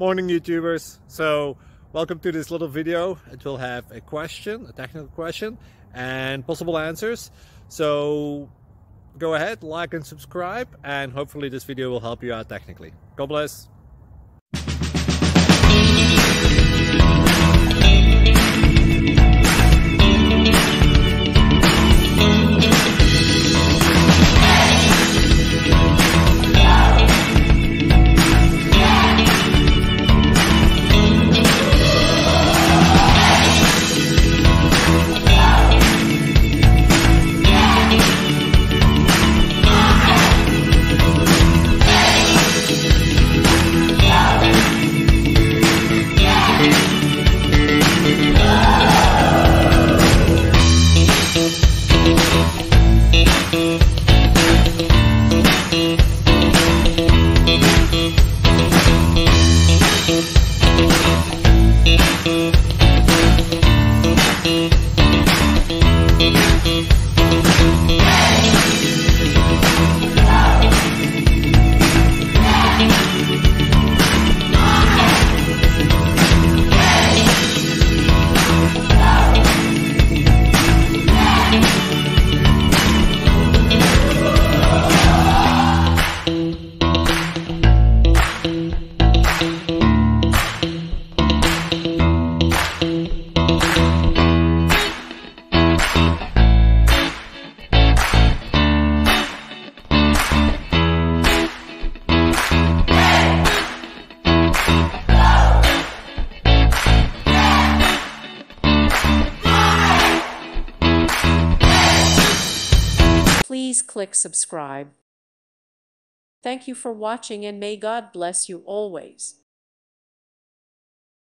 Morning YouTubers. So welcome to this little video. It will have a question, a technical question, and possible answers. So go ahead, like and subscribe, and hopefully this video will help you out technically. God bless. Please click subscribe. Thank you for watching and may God bless you always.